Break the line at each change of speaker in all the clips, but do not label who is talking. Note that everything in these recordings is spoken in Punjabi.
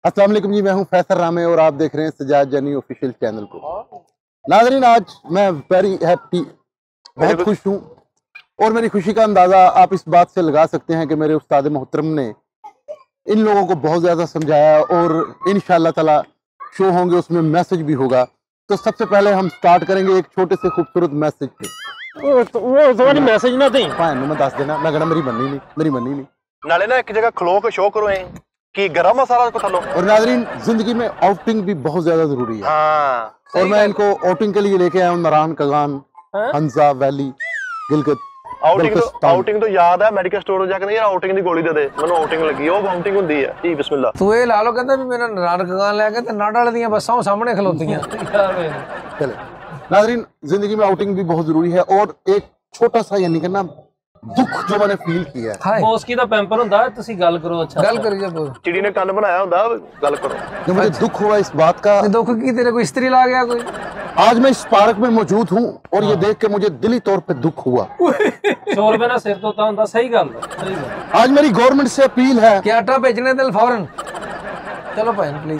अस्सलाम वालेकुम जी, मैं हूं फैसल रामे और आप देख रहे हैं सजाद जनी ऑफिशियल चैनल को। नाज़रीन, आज मैं वेरी हैप्पी, बहुत खुश हूं और मेरी खुशी का अंदाज़ा आप इस बात से लगा सकते हैं कि मेरे उस्ताद मोहतरम ने इन लोगों को बहुत ज़्यादा समझाया और इंशाअल्लाह ताला शो होंगे, उसमें मैसेज भी होगा। तो सबसे पहले हम स्टार्ट करेंगे एक छोटे से खूबसूरत मैसेज पे।
मैसेज ना दें
भाई मैं दस देना, मैं कहना मेरी मन्नी नहीं
नाले ना एक जगह खलो के शो करो कि गरम मसाला को थलो।
और नाज़रीन, जिंदगी में आउटिंग भी बहुत ज्यादा जरूरी है।
हाँ,
और मैं इनको आउटिंग के लिए लेके आया हूँ नारायण कगान, हंजा वैली, गिलगित।
आउटिंग तो याद है, मेडिकल स्टोर जाके नहीं यार आउटिंग दी गोली दे दे, ਮੈਨੂੰ ਆਊਟਿੰਗ ਲੱਗੀ ਉਹ ਆਊਟਿੰਗ ਹੁੰਦੀ ਹੈ ਜੀ। ਬਿਸਮਿਲ੍ਲਾ
ਤੂੰ ਇਹ ਲਾ ਲੋ, ਕਹਿੰਦਾ ਵੀ ਮੇਰਾ ਨਾਰਾਇਣ ਕਗਾਨ ਲੈ ਕੇ ਤੇ ਨਾਡਲ ਦੀਆਂ ਬੱਸਾਂ ਸਾਹਮਣੇ ਖਲੋਤੀਆਂ।
चले नाज़रीन, जिंदगी में आउटिंग भी बहुत जरूरी है और एक छोटा सा यानी कि ना दुख जो मैंने फील किया है।
ਮੋਸਕੀ ਦਾ ਪੈਂਪਰ ਹੁੰਦਾ, ਤੁਸੀਂ ਗੱਲ ਕਰੋ। ਅੱਛਾ
ਗੱਲ ਕਰੀ ਜਾ ਬੋਲ।
ਚਿੜੀ ਨੇ ਕੰਨ ਬਣਾਇਆ ਹੁੰਦਾ, ਗੱਲ ਕਰੋ।
जो मुझे दुख हुआ इस बात का,
दुख की तेरे को स्त्री ला गया कोई?
आज मैं इस पार्क में मौजूद हूँ और ये देख के मुझे दिली तौर पे दुख हुआ।
100 रुपए ना सिर धोता ਹੁੰਦਾ। सही ਗੱਲ है।
आज मेरी गवर्नमेंट से अपील है
कि आटा भेजने दिल फौरन। चलो भाई प्लीज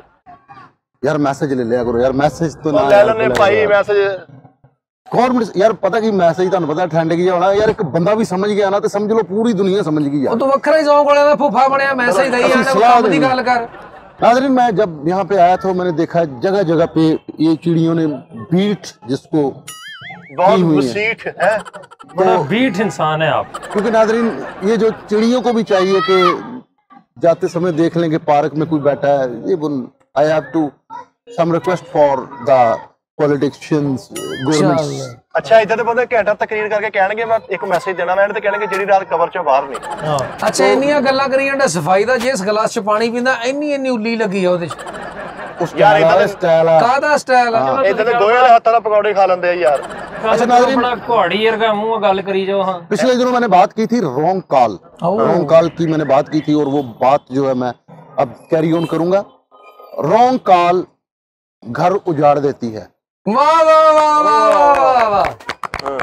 यार मैसेज ले लिया करो यार, मैसेज तो ना
ਲੈ ਲੈਣੇ ਭਾਈ ਮੈਸੇਜ।
गवर्नमेंट यार, पता की मैसेज ਤੁਹਾਨੂੰ पता ठंड की होना यार, एक बंदा भी समझ गया ना तो समझ लो पूरी दुनिया समझ गई यार।
ਉਹ ਤੂੰ ਵੱਖਰਾ ਹੀ ਸੌਂਗ ਵਾਲਿਆਂ ਦਾ ਫੁੱਫਾ ਬਣਿਆ, ਮੈਸੇਜ ਦਈ ਜਾਂਦੇ, ਕੰਮ ਦੀ ਗੱਲ ਕਰ।
नाज़रीन, मैं जब यहाँ पे आया तो मैंने देखा जगह जगह पे ये चिड़ियों ने बीट जिसको
बहुत बसीठ है,
बड़ा बीट इंसान है आप।
क्योंकि नाज़रीन, ये जो चिड़ियों को भी चाहिए कि जाते समय देख लें कि पार्क में कोई बैठा है। ये I have to some request for the politicians, government.
अच्छा, इधर ਦੇ ਬੰਦੇ ਘੰਟਾ ਤਕਰੀਰ ਕਰਕੇ ਕਹਿਣਗੇ ਮੈਂ ਇੱਕ ਮੈਸੇਜ ਦੇਣਾ, ਮੈਂ ਇਹਨਾਂ ਤੇ ਕਹਿਣਗੇ ਜਿਹੜੀ ਰਾਤ ਕਵਰ ਚੋਂ ਬਾਹਰ ਨਹੀਂ।
ਅੱਛਾ, ਇੰਨੀਆਂ ਗੱਲਾਂ ਕਰੀ ਜਾਂਦਾ ਸਫਾਈ ਦਾ, ਜਿਸ ਗਲਾਸ ਚ ਪਾਣੀ ਪੀਂਦਾ ਇੰਨੀ ਉੱਲੀ ਲੱਗੀ ਆ ਉਹਦੇ ਚ।
उस यार इधर स्टाइल है,
ਕਾਹਦਾ ਸਟਾਈਲ ਆ?
ਇਧਰ ਦੇ ਗੋਹੇ ਵਾਲੇ ਹੱਥਾਂ ਨਾਲ ਪਕੌੜੇ ਖਾ ਲੈਂਦੇ ਆ ਯਾਰ।
अच्छा नाज़रीन, बड़ा घोड़ी वर्गा मुंह गल करी जाओ। हाँ,
पिछले दिनों मैंने बात की थी रॉन्ग कॉल की मैंने बात की थी और वो बात जो है मैं अब कैरी ऑन करूंगा। रॉन्ग कॉल घर उजाड़ देती है।
वाह वाह वाह वाह वाह वाह,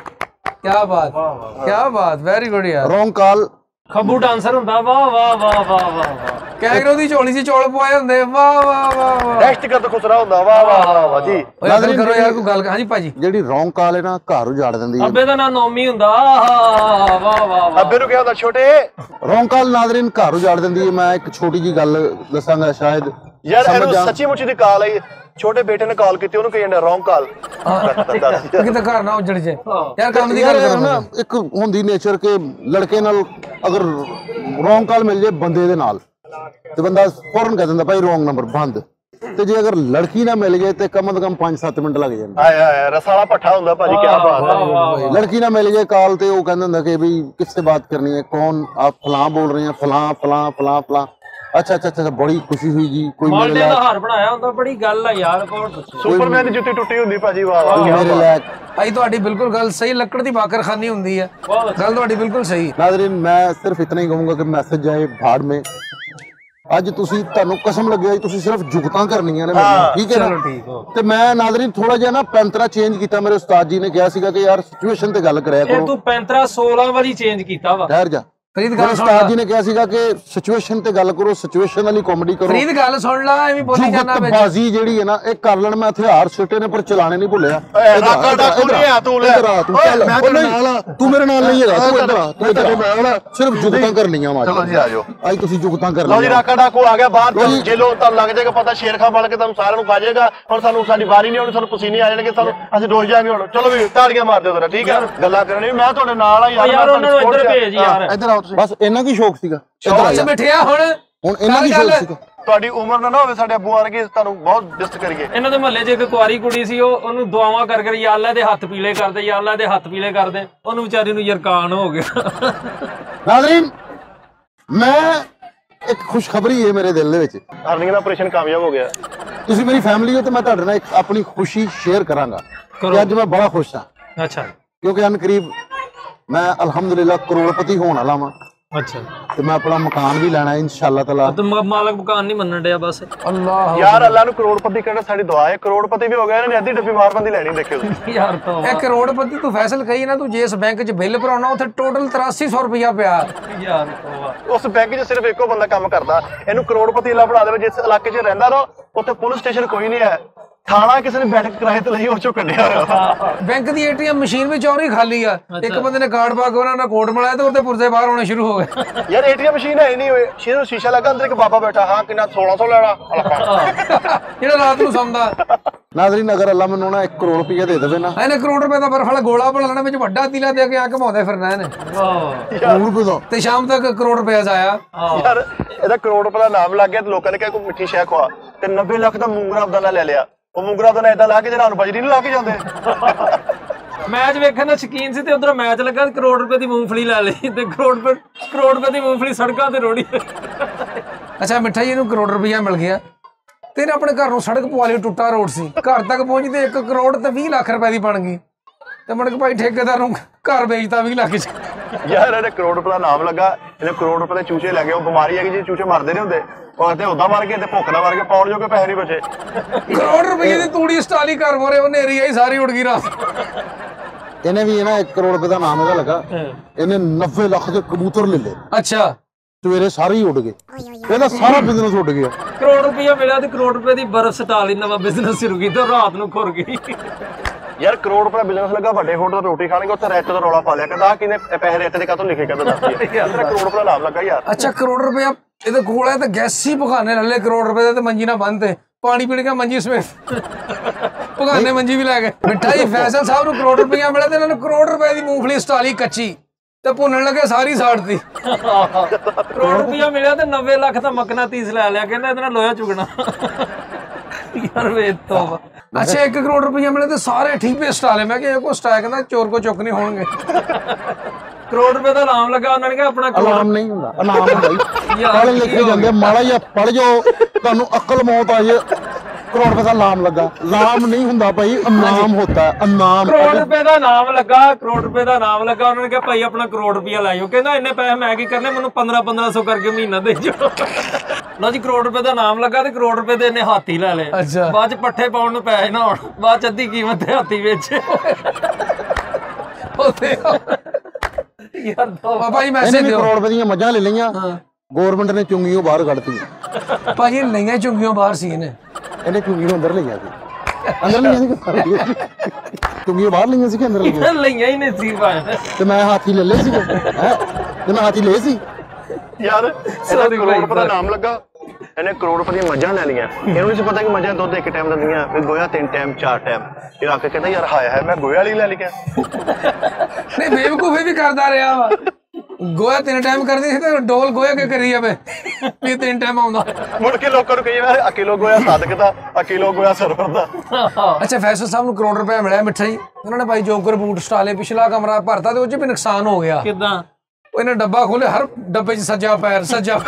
क्या बात, वेरी गुड यार।
रॉन्ग कॉल
खब्बू डांसर ਹੁੰਦਾ। वाह वाह वाह वाह वाह वाह।
कैगरो दी झोली सी चौल पवाए ਹੁੰਦੇ। वाह वाह वाह वाह।
नेक्स्ट कर तो खुसरा ਹੁੰਦਾ। वाह वाह वाह वाह जी।
ਗੱਲ ਕਰੋ ਯਾਰ, ਕੋਈ ਗੱਲ। ਹਾਂਜੀ ਭਾਜੀ,
ਜਿਹੜੀ ਰੌਂਗ ਕਾਲ ਹੈ ਨਾ, ਘਰ ਉਜਾੜ ਦਿੰਦੀ ਹੈ।
ਅੱਬੇ ਦਾ ਨਾਂ ਨੋਮੀ ਹੁੰਦਾ। ਵਾਹ ਵਾਹ ਵਾਹ।
ਅੱਬੇ ਨੂੰ ਕਿਹਾ ਹੁੰਦਾ ਛੋਟੇ।
ਰੌਂਗ ਕਾਲ ਨਾਜ਼ਰੀਨ ਘਰ ਉਜਾੜ ਦਿੰਦੀ ਹੈ। ਮੈਂ ਇੱਕ ਛੋਟੀ ਜੀ ਗੱਲ ਦੱਸਾਂਗਾ, ਸ਼ਾਇਦ
ਯਾਰ ਇਹਨੂੰ ਸੱਚੀ ਮੁੱਚੀ ਦੀ ਕਾਲ ਆਈ। ਛੋਟੇ ਬੇਟੇ ਨੇ ਕਾਲ ਕੀਤੀ, ਉਹਨੂੰ ਕਹੀ ਜਾਂਦਾ ਰੌਂਗ ਕਾਲ।
ਕਿਤੇ ਘਰ ਨਾ ਉਜੜ ਜੇ ਯਾਰ, ਕੰਮ ਦੀ ਗੱਲ ਕਰੋ ਨਾ।
ਇੱਕ ਹੁੰਦੀ ਨੇਚਰ ਕਿ ਲੜਕੇ ਨਾਲ ਅਗਰ ਰੌਂਗ ਕਾਲ ਮਿਲ ਜੇ ਬੰਦੇ ਦੇ ਨਾਲ ਤੇ ਬੰਦਾ ਫੌਰਨ ਕਹਿ ਦਿੰਦਾ ਭਾਈ ਰੌਂਗ ਨੰਬਰ ਬੰਦ। ਤੇ ਜੇ ਅਗਰ ਲੜਕੀ ਨਾ ਮਿਲ ਜੇ ਤੇ ਕਮ ਤੋਂ ਕਮ 5-7 ਮਿੰਟ ਲੱਗ ਜਾਂਦੇ।
ਆਏ ਆਏ ਰਸਾਲਾ ਪੱਠਾ ਹੁੰਦਾ ਭਾਜੀ, ਕੀ ਬਾਤ ਹੈ।
ਲੜਕੀ ਨਾ ਮਿਲ ਜੇ ਕਾਲ ਤੇ ਉਹ ਕਹਿੰਦਾ ਹੁੰਦਾ ਕਿ ਵੀ ਕਿਸਸੇ ਬਾਤ ਕਰਨੀ ਹੈ, ਕੌन आप फलां बोल रहे हैं, फलां। अच्छा, बड़ी खुशी हुई जी। कोई
ਮਾਲਟੇ ਦਾ ਹਾਰ ਬਣਾਇਆ ਹੁੰਦਾ, ਬੜੀ ਗੱਲ ਆ ਯਾਰ। ਬਹੁਤ
ਸੁਪਰਮੈਨ ਦੀ ਜੁੱਤੀ ਟੁੱਟੀ ਹੁੰਦੀ ਭਾਜੀ। ਵਾਹ ਵਾਹ,
मेरे लायक।
ਭਾਈ ਤੁਹਾਡੀ ਬਿਲਕੁਲ ਗੱਲ ਸਹੀ, ਲੱਕੜ ਦੀ ਬਾਕਰਖਾਨੀ ਹੁੰਦੀ ਹੈ। ਗੱਲ ਤੁਹਾਡੀ ਬਿਲकुल ਸਹੀ।
नाज़रीन, मैं सिर्फ इतना ही कहूंगा कि मैसेज जाए भाड़ में। ਅੱਜ ਤੁਸੀਂ ਤੁਹਾਨੂੰ ਕਸਮ ਲੱਗਿਆ ਜੀ, ਤੁਸੀਂ ਸਿਰਫ ਜੁਗਤਾਂ ਕਰਨੀਆਂ ਨੇ ਮੈਨੂੰ, ਠੀਕ ਹੈ ਨਾ? ਤੇ ਮੈਂ ਨਾਜ਼ਰੀਨ ਥੋੜਾ ਜਿਹਾ ਨਾ ਪੈਂਤਰਾ ਚੇਂਜ ਕੀਤਾ। ਮੇਰੇ ਉਸਤਾਦ ਜੀ ਨੇ ਕਿਹਾ ਸੀਗਾ ਕਿ ਯਾਰ ਸਿਚੁਏਸ਼ਨ ਤੇ ਗੱਲ ਕਰਿਆ ਕਰੋ।
ਤੂੰ ਪੈਂਤਰਾ 16 ਵਾਰੀ ਚੇਂਜ ਕੀਤਾ ਵਾ।
ਠਹਿਰ ਜਾ।
ਫਰੀਦ
ਉਸਤਾਦ ਜੀ ਨੇ ਕਿਹਾ ਸੀਗਾ ਕਿ ਸਿਚੁਏਸ਼ਨ ਤੇ ਗੱਲ ਕਰੋ, ਸਿਚੁਏਸ਼ਨ ਵਾਲੀ ਕਾਮੇਡੀ ਕਰੋ।
ਫਰੀਦ ਗੱਲ ਸੁਣ ਲਾ, ਐਵੇਂ ਬੋਲੀ ਜਾਣਾ ਵਿੱਚ।
ਬਾਜ਼ੀ ਜਿਹੜੀ ਹੈ ਨਾ, ਇਹ ਕਰ ਲੈਣ। ਮੈਂ ਹਥਿਆਰ ਸਿੱਟੇ ਨੇ ਪਰ ਚਲਾਣੇ ਨਹੀਂ ਭੁੱਲਿਆ।
ਤੂੰ
ਮੇਰੇ ਨਾਲ ਨਹੀਂ ਹੈਗਾ, ਤੂੰ ਇੱਧਰ ਆ, ਤੂੰ ਇੱਧਰ ਆ। ਸਿਰਫ ਜੁਗਤਾਂ ਕਰਨੀਆਂ ਵਾ।
ਚਲੋ ਜੀ ਆ ਜਾਓ।
ਅੱਜ ਤੁਸੀਂ ਜੁਗਤਾਂ ਕਰ
ਲਓ ਜੀ, ਰਾਕਾ ਡਾਕੂ ਆ ਗਿਆ ਬਾਹਰ। ਜੇਲੋਂ ਤੁਹਾਨੂੰ ਲੱਗ ਜਾਏਗਾ ਪਤਾ, ਸ਼ੇਰ ਖਾਂ ਬਣ ਕੇ ਤੁਹਾਨੂੰ ਸਾਰਿਆਂ ਨੂੰ ਖਾ ਜਾਏਗਾ। ਹੁਣ ਸਾਨੂੰ ਸਾਡੀ ਵਾਰੀ ਨਹੀਂ ਆਉਣੀ, ਸਾਨੂੰ ਪਸੀਨੇ ਆ ਜਾਣਗੇ, ਸਾਨੂੰ ਅਸੀਂ ਰੋਜ਼ ਜਾਵਾਂਗੇ। ਹੁਣ ਚਲੋ ਵੀ ਤਾੜੀਆਂ ਮਾਰ ਦਿਓ ਜ਼ਰਾ, ਠੀਕ ਹੈ? ਗੱਲਾਂ ਕਰਨੀ ਮੈਂ ਤੁਹਾਡੇ ਨਾਲ ਆ ਯਾਰ।
ਯਾਰ ਉਹਨਾਂ ਨੂੰ ਇੱਧਰ ਭੇਜ ਯਾਰ।
ਇੱਧਰ ਆਓ ਤੁਸੀਂ। ਬਸ ਇੰਨਾ ਕੀ ਸ਼ੌਕ ਸੀਗਾ।
ਸ਼ੌਕ ਬੈਠਿਆ ਹੁਣ
ਇਹਨਾਂ ਦੀ ਸ਼ੌਕ ਸੀਗਾ।
ਤੁਹਾਡੀ ਉਮਰ ਨਾ ਹੋਵੇ ਸਾਡੇ ਅੱਬੂ ਵਰਗੇ, ਤੁਹਾਨੂੰ ਬਹੁਤ ਇੱਜ਼ਤ ਕਰੀਏ।
ਇਹਨਾਂ ਦੇ ਮਹੱਲੇ 'ਚ ਇੱਕ ਕੁਆਰੀ ਕੁੜੀ ਸੀ, ਉਹਨੂੰ ਦੁਆਵਾਂ ਕਰ ਯਾ ਅੱਲਾ ਦੇ ਹੱਥ ਪੀਲੇ ਕਰਦੇ, ਯਾ ਅੱਲਾ ਦੇ ਹੱਥ ਪੀਲੇ ਕਰਦੇ। ਉਹਨੂੰ ਵਿਚਾਰੀ ਨੂੰ ਯਰਕਾਨ ਹੋ ਗਿਆ।
ਨਾਜ਼ਰੀਨ, ਮੈਂ ਇੱਕ ਖੁਸ਼ਖਬਰੀ ਹੈ ਮੇਰੇ ਦਿਲ ਦੇ ਵਿੱਚ।
ਅਰਨਿੰਗ ਦਾ ਆਪਰੇਸ਼ਨ ਕਾਮਯਾਬ ਹੋ ਗਿਆ।
ਤੁਸੀਂ ਮੇਰੀ ਫੈਮਿਲੀ ਹੋ ਤੇ ਮੈਂ ਤੁਹਾਡੇ ਨਾਲ ਇੱਕ ਆਪਣੀ ਖੁਸ਼ੀ ਸ਼ੇਅਰ ਕਰਾਂਗਾ ਕਿ ਅੱਜ ਮੈਂ ਬੜਾ ਖੁਸ਼ ਹਾਂ।
ਅੱਛਾ।
ਕਿਉਂਕਿ ਅਨਕਰੀਬ ਮੈਂ ਅਲਹਮਦੁਲਿਲਾ ਕਰੋੜਪਤੀ ਹੋਣ ਵਾਲਾ ਵਾਂ।
ਅੱਛਾ
ਤੇ ਮੈਂ ਆਪਣਾ ਮਕਾਨ ਵੀ ਲੈਣਾ ਇੰਸ਼ਾਅੱਲਾ ਤਾਲਾ।
ਤੇ ਮਾਲਕ ਮਕਾਨ ਨਹੀਂ ਮੰਨਣ ਡਿਆ ਬਸ।
ਅੱਲਾਹ
ਯਾਰ ਅੱਲਾ ਨੂੰ ਕਰੋੜਪਤੀ ਕਰਨਾ ਸਾਡੀ ਦੁਆ ਹੈ। ਕਰੋੜਪਤੀ ਵੀ ਹੋ ਗਿਆ ਇਹਨਾਂ ਨੇ ਅੱਧੀ ਡੱਬੀ ਮਾਰਬੰਦੀ ਲੈਣੀ ਦੇਖਿਓ
ਯਾਰ ਤੋਂ
ਇਹ ਕਰੋੜਪਤੀ ਤੂੰ ਫੈਸਲ ਕਹੀ ਨਾ, ਤੂੰ ਜਿਸ ਬੈਂਕ 'ਚ ਬਿੱਲ ਭਰਾਉਣਾ ਉੱਥੇ ਟੋਟਲ 8300 ਰੁਪਇਆ ਪਿਆ।
ਯਾਰ ਤੋਂ
ਉਸ ਬੈਂਕ 'ਚ ਸਿਰਫ ਇੱਕੋ ਬੰਦਾ ਕੰਮ ਕਰਦਾ। ਇਹਨੂੰ ਕਰੋੜਪਤੀ ਅੱਲਾ ਬਣਾ ਦੇਵੇ। ਜਿਸ ਇਲਾਕੇ 'ਚ ਰਹਿੰਦਾ ਨਾ ਉੱਥੇ ਪੁਲਿਸ ਸਟੇਸ਼ਨ ਕੋਈ ਨਹੀਂ ਹੈ। ਥਾਣਾ ਕਿਸੇ ਨੇ ਬੈਠਕ ਕਿਰਾਏ ਤੇ ਲਈ ਉਹ ਚੋਂ ਕੱਢਿਆ ਹੋਇਆ।
ਬੈਂਕ ਦੀ ATM ਮਸ਼ੀਨ ਵੀ ਚੌਰੀ ਖਾਲੀ ਆ। ਇੱਕ ਬੰਦੇ ਨੇ ਕਾਰਡ ਪਾ ਕੇ ਉਹਨਾਂ ਨਾਲ ਕੋਟ ਮਿਲਾਇਆ ਤੇ ਉਹਦੇ ਪੁਰਜ਼ੇ ਬਾਹਰ ਆਉਣੇ ਸ਼ੁਰੂ ਹੋ ਗਏ।
ਯਾਰ ATM ਮਸ਼ੀਨ ਹੈ ਨਹੀਂ ਹੋਏ, ਸ਼ੀਸ਼ਾ ਲੱਗਾ ਅੰਦਰ ਇੱਕ ਬਾਬਾ ਬੈਠਾ। ਹਾਂ ਕਿੰਨਾ 1600 ਲੈਣਾ
ਜਿਹੜਾ ਰਾਤ ਨੂੰ ਸੌਂਦਾ।
ਨਾਜ਼ਰੀਨ ਅਗਰ ਅੱਲਾ ਮੈਨੂੰ ਨਾ 1 ਕਰੋੜ ਰੁਪਇਆ ਦੇ ਦੇਵੇ ਨਾ,
ਇਹਨੇ ਕਰੋੜ ਰੁਪਏ ਦਾ ਬਰਫ ਵਾਲਾ ਗੋਲਾ ਬਣਾਉਣਾ, ਵਿੱਚ ਵੱਡਾ ਤੀਲਾ ਦੇ ਕੇ ਆ ਘਮਾਉਂਦੇ ਫਿਰਨਾ ਇਹਨੇ।
ਕਰੋੜ ਰੁਪਏ ਦਾ
ਤੇ ਸ਼ਾਮ ਤੱਕ ਕਰੋੜ ਰੁਪਇਆ ਆਇਆ।
ਯਾਰ ਇਹਦਾ ਕਰੋੜ ਰੁਪਏ ਦਾ ਨਾਮ ਲੱਗ ਗਿਆ ਤੇ ਲੋਕਾਂ ਨੇ ਕਿਹਾ ਕੋਈ ਮਿੱਠੀ ਸ਼ੈ ਖਵਾ ਤੇ 90 ਲੱਖ ਦਾ ਮੂੰਗਰਾ ਅਬਦਾਲਾ ਲੈ ਲਿਆ। ਉਹ ਮੂੰਗਰਾ ਅਬਦਾਲਾ ਏਦਾਂ ਲਾ ਕੇ ਜਿਹੜਾ ਨੂੰ ਬਜਰੀ ਨਹੀਂ ਲਾ ਕੇ ਜਾਂਦੇ।
ਮੈਚ ਵੇਖਣ ਦਾ ਸ਼ੌਕੀਨ ਸੀ ਤੇ ਉਧਰ ਮੈਚ ਲੱਗਾ, ਕਰੋੜ ਰੁਪਏ ਦੀ ਮੂੰਗਫਲੀ ਲੈ ਲਈ ਤੇ ਕਰੋੜ ਰੁਪਏ ਦੀ ਮੂੰਗਫਲੀ ਸੜਕਾਂ ਤੇ ਰੋੜੀ।
ਅੱਛਾ ਮਿੱਠਾ ਜੀ ਨੂੰ ਕਰੋੜ ਰੁਪਇਆ ਮਿਲ ਗਿਆ ਤੇ ਇਹਨੇ ਆਪਣੇ ਘਰ ਨੂੰ ਸੜਕ ਪਵਾ ਲਈ, ਟੁੱਟਾ ਰੋਡ ਸੀ। ਘਰ ਤੱਕ ਪਹੁੰਚਦੇ 1 ਕਰੋੜ ਤੇ 20 ਲੱਖ ਰੁਪਏ ਦੀ ਬਣ ਗਈ ਤੇ ਮੁੜ ਕੇ ਭਾਈ ਠੇਕੇਦਾਰ ਨੂੰ ਘਰ ਵੇਚਤਾ 20 ਲੱਖ 'ਚ।
ਯਾਰ ਇਹਨੇ ਕਰੋੜ ਰੁਪਏ ਦਾ ਨਾਮ ਲੱਗਾ। ਇਹਨੇ ਕਰੋੜ ਰੁਪਏ ਦੇ ਚੂਚੇ ਲੈ ਗਏ। ਉਹ ਬਿਮਾਰੀ ਹੈਗੀ ਜੀ ਚੂਚੇ ਮਰਦੇ ਨਹੀਂ ਹੁੰਦੇ। ਉਹ ਤੇ ਉਦਾਂ ਮਰ ਗਏ ਤੇ ਭੁੱਖ ਨਾਲ ਮਰ ਗਏ, ਪਾਉਣ ਜੋਗੇ ਪੈਸੇ ਨਹੀਂ ਬਚੇ।
ਕਰੋੜ ਰੁਪਏ ਦੀ ਤੂੜੀ ਸਟਾਲੀ ਘਰ ਮੋਰੇ ਉਹ ਨੇਰੀ ਆਈ ਸਾਰੀ ਉੜ ਗਈ ਰਾਤ।
ਇਹਨੇ ਵੀ ਨਾ 1 ਕਰੋੜ ਰੁਪਏ ਦਾ ਨਾਮ ਇਹਦਾ ਲੱਗਾ। ਇਹਨੇ 90 ਲੱਖ ਦੇ ਕਬੂਤਰ ਲੈ ਲਏ।
ਅੱਛਾ
ਸਵੇਰੇ ਸਾਰੇ ਹੀ ਉੱਡ ਗਏ। ਇਹਦਾ ਸਾਰਾ ਬਿਜ਼ਨਸ ਉੱਡ ਗਿਆ।
ਕਰੋੜ ਰੁਪਇਆ ਮਿਲਿਆ ਤੇ ਕਰੋੜ ਰੁਪਏ ਦੀ ਬਰਫ਼ ਸਟਾਲੀ ਨਵਾਂ ਬਿਜ਼ਨਸ ਸ਼ੁਰੂ ਕੀਤਾ, ਰਾਤ ਨੂੰ ਖੁਰ ਗਈ।
ਯਾਰ ਕਰੋੜ ਰੁਪਏ ਬਿਜ਼ਨਸ ਲੱਗਾ। ਵੱਡੇ ਹੋਟਲ ਰੋਟੀ ਖਾਣਗੇ ਉੱਥੇ ਰੈਟ ਦਾ ਰੌਲਾ ਪਾ ਲਿਆ। ਕਹਿੰਦਾ ਕਿਨੇ ਪੈਸੇ ਰੈਟ ਦੇ ਕਾਹਤੋਂ ਲਿਖੇ ਕਹਿੰਦਾ ਦੱਸ ਯਾਰ ਕਰੋੜ ਰੁਪਏ ਦਾ ਨਾਮ ਲੱਗਾ ਯਾਰ।
ਅੱਛਾ ਕਰੋੜ ਰੁਪਇਆ ਇਹਦੇ ਕੋਲ ਹੈ ਤੇ ਗੈਸੀ ਭਗਾਨੇ ਲੱਲੇ ਕਰੋੜ ਰੁਪਏ ਦੇ ਤੇ ਮੰਜੀ ਨਾ ਬੰਦ ਤੇ ਪਾਣੀ ਪੀਣ ਕੇ ਮੰਜੀ ਸਮੇਤ ਭਗਾਨੇ ਮੰਜੀ ਵੀ ਲੈ ਗਏ। ਮਿੱਠਾ ਜੀ ਫੈਸਲ ਸਾਹਿਬ ਨੂੰ ਕਰੋੜ ਰੁਪਇਆ ਮਿਲਿਆ ਤੇ ਇਹਨਾਂ ਨੂੰ ਕਰੋੜ ਰੁਪਏ ਦੀ ਮੂੰਗਫਲੀ ਸਟਾਲੀ ਕੱਚੀ ਤੇ ਭੁੰਨਣ ਲੱਗੇ ਸਾਰੀ ਸਾੜਤੀ।
ਕਰੋੜ ਰੁਪਇਆ ਮਿਲਿਆ ਤੇ 90 ਲੱਖ ਦਾ ਮਕਨਾਤੀਸ ਲੈ ਲਿਆ, ਕਹਿੰਦਾ ਇਹਦੇ ਨਾਲ ਲੋਹਾ ਚੁਗਣਾ। ਯਾਰ ਵੇ ਤੋਬਾ।
ਅੱਛਾ 1 ਕਰੋੜ ਰੁਪਇਆ ਮਿਲੇ ਤੇ ਸਾਰੇ ਠੀਪੇ ਸਟਾਲੇ। ਮੈਂ ਕਿਹਾ ਇਹ ਕੋ ਸਟਾਇਆ, ਕਹਿੰਦਾ ਚੋਰ ਕੋ ਚੁੱਕ ਨਹੀਂ ਹੋਣਗੇ।
ਕਰੋੜ ਰੁਪਏ ਦਾ ਨਾਮ ਲੱਗਾ, ਉਹਨਾਂ ਨੇ ਕਿਹਾ ਆਪਣਾ
ਇਨਾਮ ਨਹੀਂ ਹੁੰਦਾ, ਇਨਾਮ ਹੁੰਦਾ ਜੀ। ਪੜ੍ਹ ਲਿਖੇ ਜਾਂਦੇ, ਮਾੜਾ ਜਿਹਾ ਪੜ੍ਹ ਜਾਓ ਤੁਹਾਨੂੰ ਅਕਲ ਮੌਤ ਆ ਜੇ। ਕਰੋੜ ਰੁਪਏ ਦਾ ਨਾਮ ਲੱਗਾ, ਨਾਮ ਨਹੀਂ ਹੁੰਦਾ ਭਾਈ, ਇਨਾਮ ਹੁੰਦਾ ਹੈ। ਇਨਾਮ
ਕਰੋੜ ਰੁਪਏ ਦਾ ਨਾਮ ਲੱਗਾ, ਕਰੋੜ ਰੁਪਏ ਦਾ ਨਾਮ ਲੱਗਾ। ਉਹਨਾਂ ਨੇ ਕਿਹਾ ਭਾਈ ਆਪਣਾ ਕਰੋੜ ਰੁਪਇਆ ਲੈ ਜਾਓ। ਕਹਿੰਦਾ ਇੰਨੇ ਪੈਸੇ ਮੈਂ ਕੀ ਕਰਨੇ, ਮੈਨੂੰ 1500 ਕਰਕੇ ਮਹੀਨਾ ਦੇ ਜਾਓ। ਲਓ ਜੀ ਕਰੋੜ ਰੁਪਏ ਦਾ ਨਾਮ ਲੱਗਾ ਤੇ ਕਰੋੜ ਰੁਪਏ ਦੇ ਇਹਨੇ ਹਾਥੀ ਲੈ ਲਏ।
ਅੱਛਾ
ਬਾਅਦ ਚ ਪੱਠੇ ਪਾਉਣ ਨੂੰ ਪੈਸੇ ਨਾ ਹੋਣ, ਬਾਅਦ ਚ ਅੱਧੀ ਕੀਮਤ ਤੇ ਹਾਥੀ ਵੇਚੇ। ਯਾਰ
ਬਾਬਾ ਜੀ ਮੈਸੇਜ
ਇਹਨੇ
ਦਿਓ।
ਕਰੋੜ ਰੁਪਏ ਦੀਆਂ ਮੱਝਾਂ ਲੈ ਲਈਆਂ, ਗਵਰਨਮੈਂਟ ਨੇ ਚੁੰਗੀਆਂ ਬਾਹਰ ਕੱਢਤੀਆਂ।
ਭਾਜੀ ਲਈਆਂ ਚੁੰਗੀਆਂ ਬਾਹਰ ਸੀ ਇਹਨੇ
ਚੁੰਗੀਆਂ ਅੰਦਰ ਲਈਆਂ ਸੀ। ਅੰਦਰ ਲਈਆਂ ਸੀ, ਚੁੰਗੀਆਂ ਬਾਹਰ ਲਈਆਂ ਸੀ ਕਿ ਅੰਦਰ ਲਈਆਂ?
ਲਈਆਂ ਹੀ ਨਹੀਂ ਸੀ ਭਾਈ।
ਤੇ ਮੈਂ ਹਾਥੀ ਲੈ ਲਏ ਸੀ ਤੇ ਮੈਂ ਹਾਥੀ ਲਏ ਸੀ।
ਯਾਰ ਇਹਦਾ ਕਰੋੜ ਰੁਪਏ ਦਾ ਨਾਮ ਲੱਗਾ। ਇਹਨੇ ਕਰੋੜ ਰੁਪਏ ਦੀਆਂ ਮੱਝਾਂ ਲੈ ਲਈਆਂ। ਇਹਨੂੰ ਨਹੀਂ ਪਤਾ ਕਿ ਮੱਝਾਂ ਦੁੱਧ 1 ਟਾਈਮ ਦਿੰਦੀਆਂ, ਫਿਰ ਗੋਇਆ 3 ਟਾਈਮ 4 ਟਾਈਮ। ਇਹ ਆ ਕੇ ਕਹਿੰਦਾ ਯਾਰ ਹਾਇਆ ਹੈ ਮੈਂ ਗੋਇਆ ਵਾਲੀ ਲੈ ਲਿਆ।
ਨਹੀਂ ਬੇਵਕੂਫੀ ਵੀ ਕਰਦਾ ਰਿਹਾ ਵਾ। ਗੋਇਆ 3 ਟਾਈਮ ਕਰਦੀ ਸੀ ਤੇ ਡੋਲ ਗੋਇਆ ਕੇ ਕਰੀ ਜਾਵੇ ਵੀ 3 ਟਾਈਮ ਆਉਂਦਾ।
ਮੁੜ ਕੇ ਲੋਕਾਂ ਨੂੰ ਕਹੀ ਯਾਰ ਕਿਲੋ ਗੋਇਆ ਸਾਦਕ ਦਾ, ਕਿਲੋ ਗੋਇਆ ਸਰਵਰ ਦਾ।
ਅੱਛਾ ਫੈਸਲ ਸਾਹਿਬ ਨੂੰ ਕਰੋੜ ਰੁਪਇਆ ਮਿਲਿਆ ਮਿੱਠਾ ਜੀ। ਉਹਨਾਂ ਨੇ ਭਾਈ ਜੋਕਰ ਬੂਟ ਸਟਾਲੇ, ਪਿਛਲਾ ਕਮਰਾ ਭਰਤਾ ਤੇ ਉਹ 'ਚ ਵੀ ਨੁਕਸਾਨ ਹੋ ਗਿਆ।
ਕਿੱਦਾਂ?
ਇਹਨੇ ਡੱਬਾ ਖੋਲਿਆ, ਹਰ ਡੱਬੇ 'ਚ ਸੱਜਾ ਪੈਰ, ਸੱਜੇ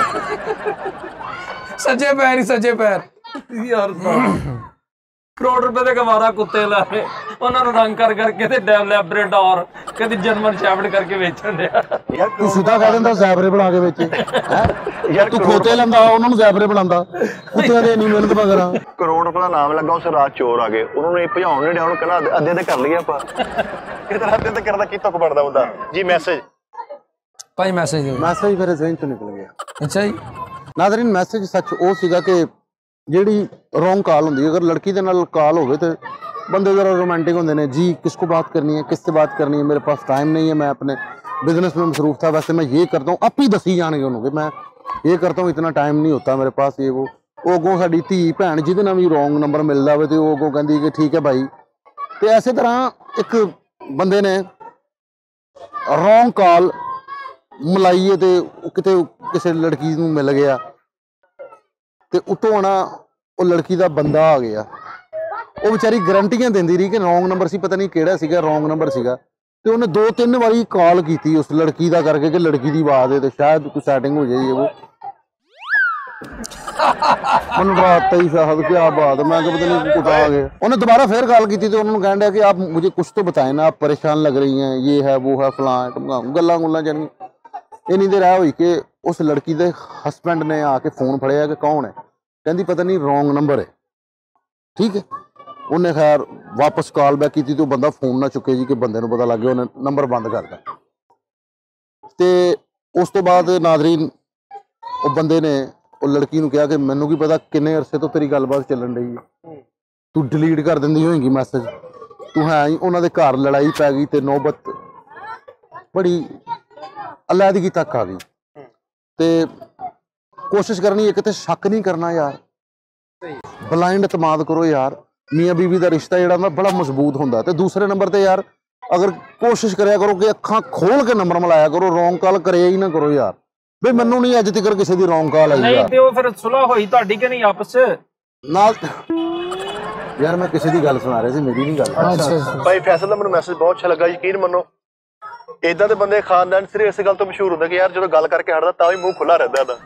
ਪੈਰ ਹੀ ਸੱਜੇ ਪੈਰ।
ਯਾਰ ਕਰੋੜ ਰੁਪਏ ਦੇ ਗਵਾਰਾ ਕੁੱਤੇ ਲਾਏ, ਉਹਨਾਂ ਨੂੰ ਰੰਗ ਕਰ ਕਰਕੇ ਤੇ ਲੈਬਰੇਟੋਰ ਕਦੀ ਜਰਮਨ ਸ਼ੈਫਰਡ ਕਰਕੇ ਵੇਚਣ ਡਿਆ।
ਯਾਰ
ਤੂੰ ਸਿੱਧਾ ਕਹਿ ਦਿੰਦਾ ਜ਼ੈਬਰੇ ਬਣਾ ਕੇ ਵਿੱਚ।
ਯਾਰ
ਤੂੰ ਖੋਤੇ ਲੈਂਦਾ, ਉਹਨਾਂ ਨੂੰ ਜ਼ੈਬਰੇ ਬਣਾਉਂਦਾ। ਕੁੱਤਿਆਂ ਦੇ ਨਹੀਂ ਮਿਹਨਤ ਮਗਰ।
ਕਰੋੜ ਰੁਪਏ ਦਾ ਨਾਮ ਲੱਗਾ। ਉਸ ਰਾਤ ਚੋਰ ਆ ਗਏ, ਉਹਨਾਂ ਨੂੰ ਇਹ ਭਜਾਉਣ ਨਹੀਂ ਡਿਆ। ਉਹਨੂੰ ਕਹਿੰਦਾ ਅੱਧੇ ਤੇ ਕਰ ਲਈਏ ਆਪਾਂ। ਇਹ ਤਾਂ ਅੱਧੇ ਤੇ ਕਰਦਾ ਕੀ ਤੁਕ ਬਣਦਾ ਹੁੰਦਾ ਜੀ। ਮੈਸੇਜ
ਭਾਈ ਮੈਸੇਜ ਦਿਓ।
ਮੈਸੇਜ ਮੇਰੇ ਜ਼ਿਹਨ ਚੋਂ ਨਿਕਲ ਗਿਆ।
ਅੱਛਾ ਜੀ
ਨਾਜ਼ਰੀਨ ਮੈਸੇਜ ਸੱਚ ਉਹ ਸੀਗਾ ਕਿ ਜਿਹੜੀ ਰੋਂਗ ਕਾਲ ਹੁੰਦੀ, अगर लड़की ਦੇ ਨਾਲ ਕਾਲ ਹੋਵੇ ਤੇ ਬੰਦੇ ज़रा रोमांटिक होंगे ने जी, किसको बात करनी है, किससे बात करनी है, मेरे पास टाइम नहीं है, मैं अपने बिजनेस में मसरूफ था, वैसे मैं ये करता हूँ। आप ही दसी जाने उन्होंने मैं ये करता हूँ, इतना टाइम नहीं होता मेरे पास, ये वो अगों साडी धी भैन जिहदे नाल भी रॉन्ग नंबर मिलता हो तो अगों कहती कि ठीक है भाई। तो इस तरह एक बंदे ने रॉन्ग काल मलाई है तो किते किसी लड़की नूं मिल गया तो उतों आना वो लड़की का बंदा आ गया। वो बेचारी गारंटियां देंदी रही कि रॉन्ग नंबर सी, पता नहीं किहड़ा सीगा रॉन्ग नंबर सीगा। तो उन्हें 2-3 बारी कॉल की उस लड़की का करके कि लड़की की आवाज़ है तो शायद कुछ सैटिंग हो जाए। वो मैंने रात ही शायद क्या बात, मैं पता नहीं कुछ आ गया। उन्हें दोबारा फिर कॉल की तो उन्होंने कह दिया कि आप मुझे कुछ तो बताएं ना, आप परेशान लग रही हैं, ये है वो है फलां गल्लां गुल्लां जानी। इन्नी देर ऐ हुई कि उस लड़की के हसबैंड ने आके फोन फड़िया कि कौन है, कहती पता नहीं रॉन्ग नंबर है। ठीक है, उन्हें खैर वापस कॉल बैक की तो बंदा फोन ना चुके जी कि बंदे पता लग गया, उन्हें नंबर बंद करता। तो उस तो बाद नादरीन वो बंदे ने वो लड़की कहा कि मैनू की पता किन्ने अरसे तो तेरी गलबात चलन रही है, तू डिलीट कर देंदी होएगी मैसेज, तू है ही। उन्होंने घर लड़ाई पै गई तो नौबत बड़ी अलहदगी तक आ गई। तो कोशिश करनी एक तो शक नहीं करना यार, ब्लाइंड एतमाद करो यार। मियाँ बीवी का रिश्ता जोड़ा ना बड़ा मजबूत होंगे। तो दूसरे नंबर पर यार अगर कोशिश कराया करो कि अखां खोल के नंबर मिलाया करो, रॉन्ग कॉल करे ही ना करो यार। बे मैनू नहीं अज तक किसी की रॉन्ग कॉल आई
नहीं। तो फिर सुलह होई ਤੁਹਾਡੀ कि नहीं आपस च
नाल यार मैं किसी की गल सुना रहा सी, मेरी नहीं गल।
अच्छा
भाई फैसल का मैंने मैसेज बहुत अच्छा लगा, यकीन मनो इदां दे बंदे खानदान सिर्फ इस गल तो मशहूर होंगे कि यार जो गल करके हटदा तां ही मुंह खुला रहता है।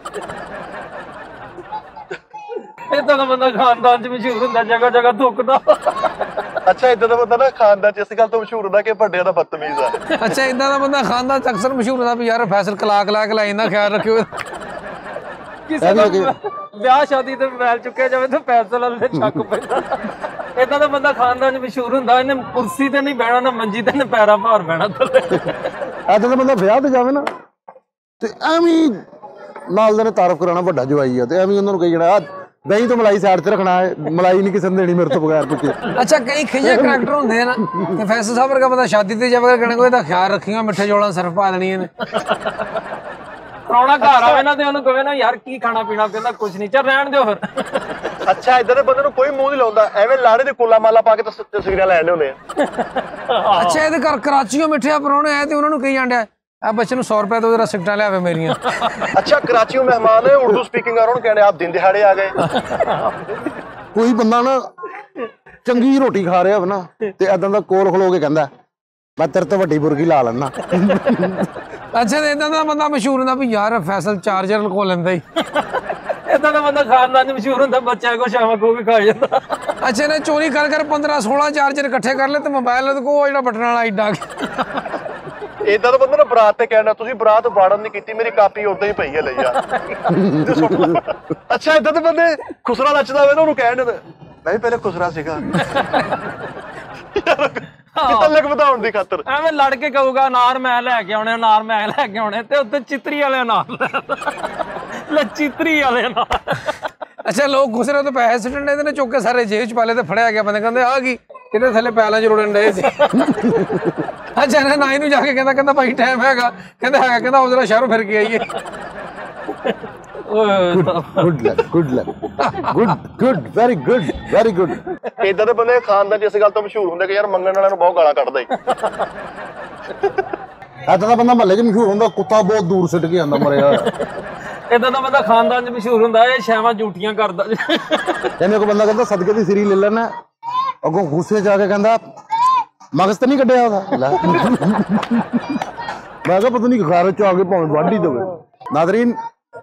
इदां दा बंदा खानदान च मशहूर हुंदा, जगह जगह थुकदा।
अच्छा इदां दा बंदा ना खानदान च इस गल तो मशहूर होंदा कि बड्डियां दा बदतमीज है।
अच्छा इदां दा बंदा खानदान च अक्सर मशहूर होंदा भी यार फैसल कला कला के लाइन दा ख्याल रखियो।
किसी दा ब्याह शादी ते मोबाइल चुक्या जावे तो फैसल वाले ते शक पैंदा। इदां दा बंदा खानदान च मशहूर हुंदा, इन्ने कुर्सी ते नहीं बैठना, ना मंजी ते ना पैरा भार बैठना थल्ले।
ऐसा तो बंदा ब्याह ते जावे ना ते एवं नाल दे ने तारफ कराना वड्डा जवाई है, ते एवं उन्होंने कही जाना दही तो मलाई साइड से रखना है, मलाई नहीं किसी ने देनी मेरे तो बगैर पुछे।
अच्छा कई खिजे करैक्टर होंदे हैं ना कि फैसल साहब वर्गा बंदा शादी ते जावे कहने को इहदा ख्याल रखियो, मिठे चौलां सिर्फ पा देनी है।
प्राहुणा घर आवे ना ते ओनू कहे ना यार की खाना पीना, कहंदा कुछ नहीं, चल रहन दियो फिर।
अच्छा इदां दे बंदे नूं कोई मुंह नहीं लाउंदा, एवें लाड़े दे कोला माला पा के तस्वीरां लैंदे हुंदे आ।
अच्छा ਇਹਦੇ ਘਰ ਕਰਾਚੀੋਂ ਮਿੱਠੇ ਪਰੌਣੇ ਆਏ ਤੇ ਉਹਨਾਂ ਨੂੰ ਕਹੀ ਜਾਂਦੇ ਆ ਬੱਚੇ ਨੂੰ 100 ਰੁਪਏ ਤੋਂ ਜਰਾ ਸਿਗਟਾਂ ਲਿਆਵੇ ਮੇਰੀਆਂ।
अच्छा कराची में मेहमान है उर्दू स्पीकिंग कर रहे कहने आप दिन दिहाड़े आ गए।
कोई बंदा ना चंगी रोटी खा रहा हो ना ते ऐदां दा कोल खलो के कहंदा मैं तेरे तो वड्डी बुरगी ला लैना।
ਅੱਛਾ ਤੇ ਇਦਾਂ ਦਾ ਬੰਦਾ ਮਸ਼ਹੂਰ ਹੁੰਦਾ ਵੀ ਯਾਰ ਫੈਸਲ ਚਾਰਜਰ ਲਕੋ ਲੈਂਦਾ ਹੀ।
ਇਦਾਂ ਦਾ ਬੰਦਾ ਖਾਨਦਾਨ ਚ ਮਸ਼ਹੂਰ ਹੁੰਦਾ, ਬੱਚਿਆਂ ਕੋ ਸ਼ਾਮਾਂ ਕੋ ਵੀ ਖਾ ਜਾਂਦਾ।
ਅੱਛਾ ਨੇ ਚੋਰੀ ਕਰ 15-16 ਚਾਰਜਰ ਇਕੱਠੇ ਕਰ ਲੈ ਤੇ ਮੋਬਾਈਲ ਉਹਦੇ ਕੋਲ ਜਿਹੜਾ ਬਟਨ ਵਾਲਾ ਏਡਾ।
इदा तो बंदा ना बरात ते कहना तुसी बरात वाड़न नहीं कीती, मेरी कापी उदां ही पई है ले जा। अच्छा इदा तो बंदे खुसरा नचदा होवे ना ओनू कहण मैं भी पहले खुसरा सीगा। तलक ਵਧਾਉਣ ਦੀ ਖਾਤਰ
ਐਵੇਂ ਲੜ ਕੇ ਕਹੂਗਾ ਅਨਾਰ ਮੈਂ ਲੈ ਕੇ ਆਉਣੇ, ਅਨਾਰ ਮੈਂ ਲੈ ਕੇ ਆਉਣੇ, ਤੇ ਉੱਤੇ ਚਿੱਤਰੀ ਵਾਲੇ ਅਨਾਰ ਲੈ ਚਿੱਤਰੀ ਵਾਲੇ ਅਨਾਰ।
ਅੱਛਾ ਲੋਕ ਗੁਸਰੇ ਤੋਂ ਪੈਸੇ ਸਿੱਟਣ ਦੇ ਨੇ, ਚੁੱਕ ਕੇ ਸਾਰੇ ਜੇਬ ਚ ਪਾ ਲਏ ਤੇ ਫੜਿਆ ਗਿਆ। ਬੰਦੇ ਕਹਿੰਦੇ ਆ ਕੀ ਕਿਤੇ ਥੱਲੇ ਪੈਲਾਂ ਚ ਰੁੜਨ ਡਏ ਸੀ। ਅੱਛਾ ਨਾ ਨਾਈ ਨੂੰ ਜਾ ਕੇ ਕਹਿੰਦਾ ਭਾਈ ਟਾਈਮ ਹੈਗਾ, ਕਹਿੰਦਾ ਉਹ ਜਰਾ ਸ਼ਹਿਰੋਂ ਫਿਰ ਕੇ ਆਈਏ।
Good luck good very good.
इदा ਦੇ ਬੰਦੇ ਖਾਨਦਾਨ ਚ ਇਸ ਗੱਲ ਤੋਂ ਮਸ਼ਹੂਰ ਹੁੰਦੇ ਕਿ ਯਾਰ ਮੰਗਣ ਵਾਲਿਆਂ ਨੂੰ ਬਹੁਤ ਗਾਲਾਂ ਕੱਢਦਾ ਹੀ।
ऐदा दा बंदा महल्ले च मशहूर होंदा कुत्ता बहुत दूर सिट के आंदा मरिया।
ਇਦਾਂ ਦਾ ਬੰਦਾ ਖਾਨਦਾਨ ਚ ਮਸ਼ਹੂਰ ਹੁੰਦਾ, ਇਹ ਸ਼ੈਵਾਂ ਝੂਠੀਆਂ ਕਰਦਾ।
ਇਹਨੇ ਕੋ ਬੰਦਾ ਕਹਿੰਦਾ ਸਦਕੇ ਦੀ ਸਿਰੀ ਲੈ ਲੈਣਾ, ਅੱਗੋਂ ਗੁੱਸੇ ਜਾ ਕੇ ਕਹਿੰਦਾ ਮਗਜ਼ ਤਾਂ ਨਹੀਂ ਕੱਢਿਆ ਉਹਦਾ। ਮੈਂ ਕਿਹਾ ਪਤਾ ਨਹੀਂ ਖਾਰੇ ਚ ਆ ਕੇ ਭਾਵੇਂ ਵਾਢੀ ਦੇਵੇ। Nazreen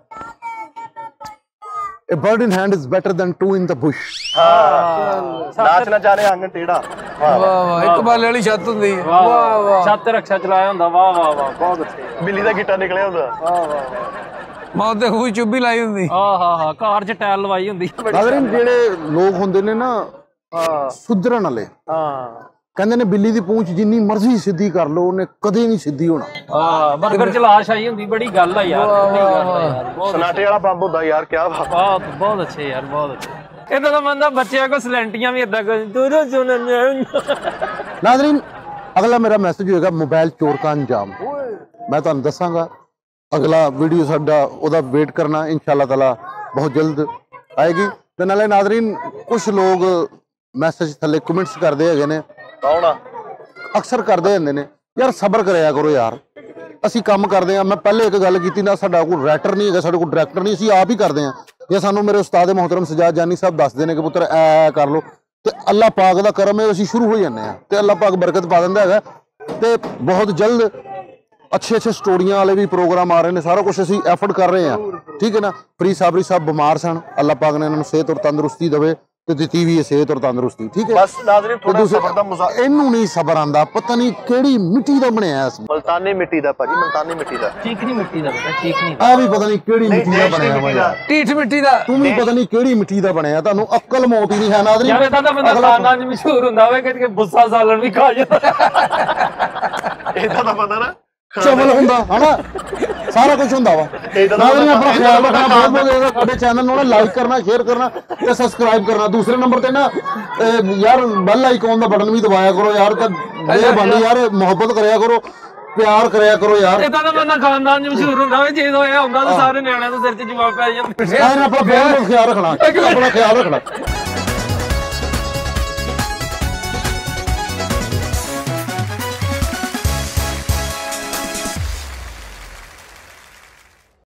A bird in hand is better than two in the bush.
ਨਾਚ ਨਾ ਜਾਣੇ ਆਂਗਣ ਟੇੜਾ।
ਵਾਹ ਵਾਹ ਇੱਕ ਬਾਲੇ ਵਾਲੀ ਛੱਤ ਹੁੰਦੀ ਹੈ। ਵਾਹ ਵਾਹ
ਛੱਤ ਰਕਸ਼ਾ ਚਲਾਇਆ ਹੁੰਦਾ। ਵਾਹ ਵਾਹ ਵਾਹ ਬਹੁਤ ਅੱਛੇ।
ਬਿੱਲੀ ਦਾ ਗਿੱਟਾ ਨਿਕਲਿਆ ਹੁੰਦਾ।
ਵਾਹ ਵਾਹ
ਮੌਤ ਦੇ ਖੂਹ ਚੁੱਭੀ ਲਾਈ ਹੁੰਦੀ।
ਹਾਂ ਕਾਰ ਚ ਟਾਇਲ ਲਵਾਈ ਹੁੰਦੀ।
ਨਾਜ਼ਰੀਨ ਜਿਹੜੇ ਲੋਕ ਹੁੰਦੇ ਨੇ ਨਾ ਸੁਧਰਨ ਵਾਲੇ, ਕਹਿੰਦੇ ਨੇ ਬਿੱਲੀ ਦੀ ਪੂੰਛ ਜਿੰਨੀ ਮਰਜ਼ੀ ਸਿੱਧੀ ਕਰ ਲਓ ਉਹਨੇ ਕਦੇ ਨਹੀਂ ਸਿੱਧੀ ਹੋਣਾ।
ਬਰਗਰ ਚ ਲਾਸ਼ ਆਈ ਹੁੰਦੀ, ਬੜੀ ਗੱਲ ਆ ਯਾਰ।
ਸਨਾਟੇ ਵਾਲਾ ਬੰਬ ਹੁੰਦਾ ਯਾਰ, ਕਿਆ ਬਾਤ।
ਬਹੁਤ ਅੱਛੇ ਯਾਰ, ਬਹੁਤ ਅੱਛੇ। ਇਦਾਂ ਦਾ ਬੰਦਾ ਬੱਚਿਆਂ ਕੋ ਸਲੈਂਟੀਆਂ ਵੀ ਇਦਾਂ ਦੂਰੋਂ ਸੁਣਨ।
ਨਾਜ਼ਰੀਨ ਅਗਲਾ ਮੇਰਾ ਮੈਸੇਜ ਹੋਏਗਾ ਮੋਬਾਈਲ ਚੋਰ ਦਾ ਅੰਜਾਮ। ਮੈਂ ਤੁਹਾਨੂੰ ਦੱਸਾਂਗਾ ਅਗਲਾ ਵੀਡੀਓ ਸਾਡਾ ਉਹਦਾ ਵੇਟ ਕਰਨਾ ਇਨਸ਼ਾਅੱਲਾ ਤਾਲਾ ਬਹੁਤ ਜਲਦ ਆਏਗੀ। ਤੇ ਨਾਲੇ ਨਾਜ਼ਰੀਨ ਕੁਝ ਲੋਕ ਮੈਸੇਜ ਥੱਲੇ ਕਮੈਂਟਸ ਕਰਦੇ ਹੈਗੇ ਨੇ,
ਕੌਣ ਆ?
ਅਕਸਰ ਕਰਦੇ ਹੁੰਦੇ ਨੇ ਯਾਰ ਸਬਰ ਕਰਿਆ ਕਰੋ ਯਾਰ, ਅਸੀਂ ਕੰਮ ਕਰਦੇ ਆ। ਮੈਂ ਪਹਿਲੇ ਇੱਕ ਗੱਲ ਕੀਤੀ ਨਾ, ਸਾਡਾ ਕੋਈ ਰਾਈਟਰ ਨਹੀਂ ਹੈਗਾ, ਸਾਡੇ ਕੋਲ ਡਾਇਰੈਕਟਰ ਨਹੀਂ, ਅਸੀਂ ਆਪ ਹੀ ਕਰਦੇ ਆ। ਇਹ ਸਾਨੂੰ ਮੇਰੇ ਉਸਤਾਦ ਮੁਹਤਰਮ ਸਜਾਦ ਜਾਨੀ ਸਾਹਿਬ ਦੱਸਦੇ ਨੇ ਕਿ ਪੁੱਤਰ ਐ ਕਰ ਲਓ, ਤੇ ਅੱਲਾਹ ਪਾਕ ਦਾ ਕਰਮ ਹੈ ਅਸੀਂ ਸ਼ੁਰੂ ਹੋ ਜਾਂਦੇ ਆ ਤੇ ਅੱਲਾਹ ਪਾਕ ਬਰਕਤ ਪਾ ਦਿੰਦਾ ਹੈਗਾ। ਤੇ ਬਹੁਤ ਜਲਦ अच्छे स्टोरियां वाले भी प्रोग्राम आ रहे हैं, सारा कुछ असीं एफर्ट कर रहे हैं। ठीक है ना। प्री साबरी साहब बीमार सन, अल्लाह पाक ने इन्होंने सेहत और तंदुरुस्ती देवे, ਤੇ ਦਿੱਤੀ ਵੀ ਹੈ ਸਿਹਤ ਔਰ ਤੰਦਰੁਸਤੀ। ਠੀਕ ਹੈ,
ਬਸ ਨਾਜ਼ਰੀਨ
ਤੇ
ਥੋੜਾ
ਦੂਸਰਾ-
ਸਬਰ ਦਾ ਮੁਜ਼ਾ
ਇਹਨੂੰ ਨਹੀਂ ਸਬਰ ਆਂਦਾ, ਪਤਾ ਨਹੀਂ ਕਿਹੜੀ ਮਿੱਟੀ ਦਾ ਬਣਿਆ ਇਸ
ਮਲਤਾਨੀ ਮਿੱਟੀ ਦਾ ਭਾਜੀ, ਮਲਤਾਨੀ ਮਿੱਟੀ ਦਾ।
ਚੀਕਣੀ ਮਿੱਟੀ ਦਾ ਬੇਟਾ, ਚੀਕਣੀ
ਆ ਵੀ ਪਤਾ ਨਹੀਂ ਕਿਹੜੀ
ਨਹੀਂ
ਮਿੱਟੀ ਦਾ
ਦੇਸ਼ ਦੀ
ਬਣਿਆ ਵਾ
ਮਿੱਟੀ ਦਾ।
ਯਾਰ।
ਢੀਠ ਮਿੱਟੀ ਦਾ।
ਤੂੰ ਵੀ ਪਤਾ ਨਹੀਂ ਕਿਹੜੀ ਮਿੱਟੀ ਦਾ ਬਣਿਆ, ਤੁਹਾਨੂੰ ਅਕਲ ਮੌਤ ਹੀ ਨਹੀਂ ਹੈ ਨਾਜ਼ਰੀਨ।
ਯਾਰ ਇਦਾਂ ਦਾ ਬੰਦਾ ਖਾਨਦਾਨ ਚ ਮਸ਼ਹੂਰ ਹੁੰਦਾ ਹੋਵੇ ਕਿ ਬੁੱਸਾ ਸਾਲਣ ਵੀ ਖਾ ਜਾਂਦਾ।
ਇਦਾਂ ਦਾ ਬੰਦਾ ਨਾ
ਚਵਲ ਹੁੰਦਾ ਹਨਾ, ਸਾਰਾ ਕੁਝ ਹੁੰਦਾ ਵਾ।
ਏਦਾਂ ਦਾ
ਨਾਜ਼ਰੀਨ ਆਪਣਾ
ਏਦਾਂ
ਖਿਆਲ
ਦਾ
ਰੱਖਣਾ, ਬਹੁਤ ਬਹੁਤ ਜ਼ਿਆਦਾ। ਸਾਡੇ ਚੈਨਲ ਨੂੰ ਨਾ ਲਾਈਕ ਕਰਨਾ, ਸ਼ੇਅਰ ਕਰਨਾ ਤੇ ਸਬਸਕ੍ਰਾਈਬ ਕਰਨਾ। ਦੂਸਰੇ ਨੰਬਰ ਤੇ ਨਾ ਯਾਰ ਬੈਲ ਆਈਕਨ ਦਾ ਬਟਨ ਵੀ ਦਬਾਇਆ ਕਰੋ ਯਾਰ, ਤੇ ਮਿਹਰਬਾਨੀ ਯਾਰ, ਮੁਹੱਬਤ ਕਰਿਆ ਕਰੋ, ਪਿਆਰ ਕਰਿਆ ਕਰੋ ਯਾਰ।
ਇਦਾਂ ਦਾ ਬੰਦਾ ਖਾਨਦਾਨ ਚ ਮਸ਼ਹੂਰ ਹੁੰਦਾ ਹੋਵੇ, ਜੇ ਹੋਇਆ ਹੁੰਦਾ ਤਾਂ ਸਾਰੇ ਨਿਆਣਿਆਂ ਦੇ ਸਿਰ 'ਚ ਜਵਾਬ ਪੈ ਜਾਂਦਾ।
ਨਾਜ਼ਰੀਨ ਆਪਣਾ ਬਹੁਤ ਬਹੁਤ ਖਿਆਲ ਰੱਖਣਾ, ਆਪਣਾ ਖਿਆਲ ਰੱਖਣਾ।